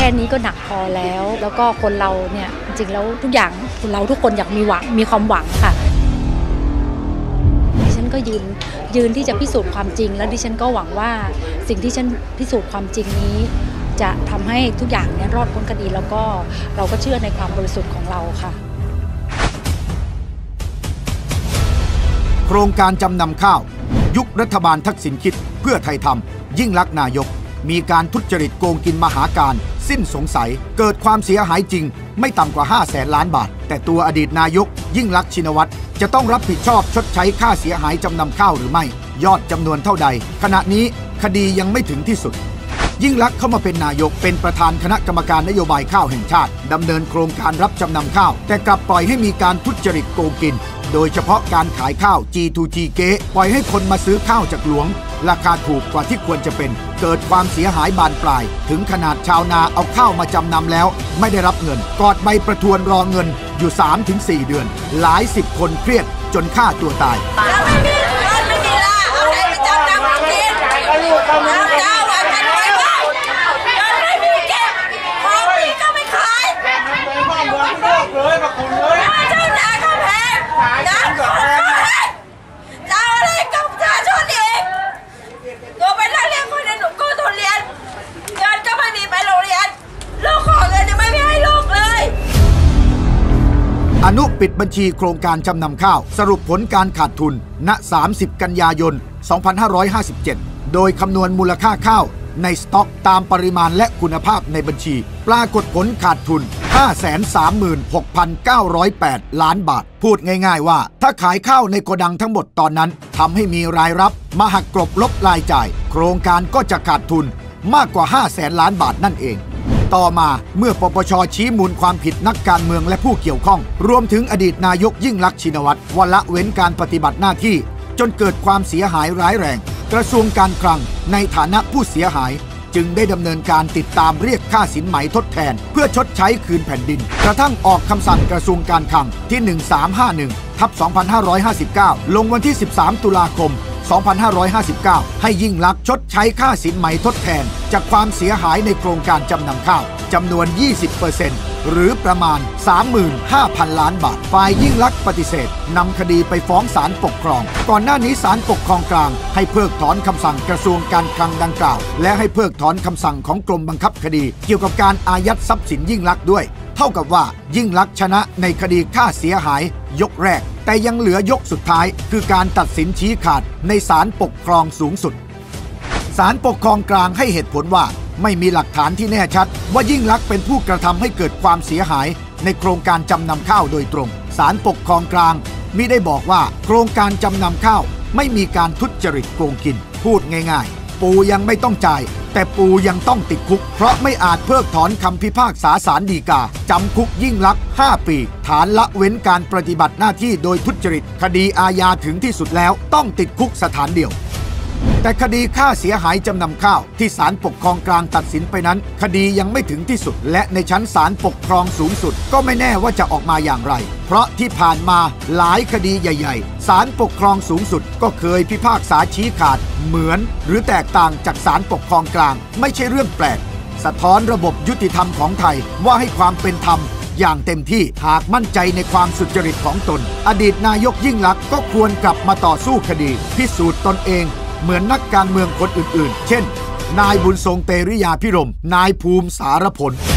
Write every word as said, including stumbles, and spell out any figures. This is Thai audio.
ค่นี้ก็หนักพอแล้วแล้วก็คนเราเนี่ยจริงๆแล้วทุกอย่างเราทุกคนอยากมีหวังมีความหวังค่ะดิฉันก็ยืนยืนที่จะพิสูจน์ความจริงแล้วดิฉันก็หวังว่าสิ่งที่ฉันพิสูจน์ความจริงนี้จะทำให้ทุกอย่างเนี่ยรอดพ้นคดีแล้วก็เราก็เชื่อในความบริสุทธิ์ของเราค่ะโครงการจำนำข้าวยุครัฐบาลทักษิณคิดเพื่อไทยทำยิ่งลักษณ์นายกมีการทุจริตโกงกินมหาการสิ้นสงสัยเกิดความเสียหายจริงไม่ต่ำกว่าห้าแสนล้านบาทแต่ตัวอดีตนายกยิ่งลักษณ์ชินวัตรจะต้องรับผิดชอบชดใช้ค่าเสียหายจำนำข้าวหรือไม่ยอดจำนวนเท่าใดขณะนี้คดียังไม่ถึงที่สุดยิ่งลักษณ์เข้ามาเป็นนายกเป็นประธานคณะกรรมการนโยบายข้าวแห่งชาติดำเนินโครงการรับจำนำข้าวแต่กลับปล่อยให้มีการทุจริตโกงกินโดยเฉพาะการขายข้าว จี ทู จี เก๊ปล่อยให้คนมาซื้อข้าวจากหลวงราคาถูกกว่าที่ควรจะเป็นเกิดความเสียหายบานปลายถึงขนาดชาวนาเอาข้าวมาจำนำแล้วไม่ได้รับเงินกอดใบประทวนรอเงินอยู่ สามถึงสี่ เดือนหลายสิบคนเครียดจนฆ่าตัวตายอนุปิดบัญชีโครงการจำนำข้าวสรุปผลการขาดทุนณสามสิบกันยายนสองพันห้าร้อยห้าสิบเจ็ดโดยคำนวณมูลค่าข้าวในสต็อกตามปริมาณและคุณภาพในบัญชีปรากฏผลขาดทุน ห้าแสนสามหมื่นหกพันเก้าร้อยแปด ล้านบาทพูดง่ายๆว่าถ้าขายข้าวในโกดังทั้งหมดตอนนั้นทำให้มีรายรับมาหักกลบลบรายจ่ายโครงการก็จะขาดทุนมากกว่าห้าแสนล้านบาทนั่นเองต่อมาเมื่อปปช.ชี้มูลความผิดนักการเมืองและผู้เกี่ยวข้องรวมถึงอดีตนายกยิ่งลักษณ์ชินวัตรว่าละเว้นการปฏิบัติหน้าที่จนเกิดความเสียหายร้ายแรงกระทรวงการคลังในฐานะผู้เสียหายจึงได้ดำเนินการติดตามเรียกค่าสินไหมทดแทนเพื่อชดใช้คืนแผ่นดินกระทั่งออกคำสั่งกระทรวงการคลังที่ หนึ่งสามห้าหนึ่ง ทับ สองพันห้าร้อยห้าสิบเก้า ลงวันที่ สิบสาม ตุลาคม สองพันห้าร้อยห้าสิบเก้า ให้ยิ่งลักษณ์ชดใช้ค่าสินไหมทดแทนจากความเสียหายในโครงการจำนำข้าวจำนวน ยี่สิบเปอร์เซ็นต์ หรือประมาณ สามหมื่นห้าพัน ล้านบาทฝ่ายยิ่งลักษณ์ปฏิเสธนำคดีไปฟ้องศาลปกครองก่อนหน้านี้ศาลปกครองกลางให้เพิกถอนคำสั่งกระทรวงการคลังดังกล่าวและให้เพิกถอนคำสั่งของกรมบังคับคดีเกี่ยวกับการอายัดทรัพย์สินยิ่งลักษณ์ด้วยเท่ากับว่ายิ่งลักษณ์ชนะในคดีค่าเสียหายยกแรกแต่ยังเหลือยกสุดท้ายคือการตัดสินชี้ขาดในศาลปกครองสูงสุดศาลปกครองกลางให้เหตุผลว่าไม่มีหลักฐานที่แน่ชัดว่ายิ่งลักษณ์เป็นผู้กระทำให้เกิดความเสียหายในโครงการจำนำข้าวโดยตรงศาลปกครองกลางมิได้บอกว่าโครงการจำนำข้าวไม่มีการทุจริตโกงกินพูดง่ายๆปูยังไม่ต้องจ่ายแต่ปูยังต้องติดคุกเพราะไม่อาจเพิกถอนคำพิพากษาศาลฎีกาจำคุกยิ่งลักษณ์ห้าปีฐานละเว้นการปฏิบัติหน้าที่โดยทุจริตคดีอาญาถึงที่สุดแล้วต้องติดคุกสถานเดียวแต่คดีค่าเสียหายจำนำข้าวที่ศาลปกครองกลางตัดสินไปนั้นคดียังไม่ถึงที่สุดและในชั้นศาลปกครองสูงสุดก็ไม่แน่ว่าจะออกมาอย่างไรเพราะที่ผ่านมาหลายคดีใหญ่ๆศาลปกครองสูงสุดก็เคยพิพากษาชี้ขาดเหมือนหรือแตกต่างจากศาลปกครองกลางไม่ใช่เรื่องแปลกสะท้อนระบบยุติธรรมของไทยว่าให้ความเป็นธรรมอย่างเต็มที่หากมั่นใจในความสุจริตของตนอดีตนายกยิ่งลักษณ์ก็ควรกลับมาต่อสู้คดีพิสูจน์ตนเองเหมือนนักการเมืองคนอื่นๆเช่นนายบุญทรงเตริยาภิรมย์นายภูมิสารพล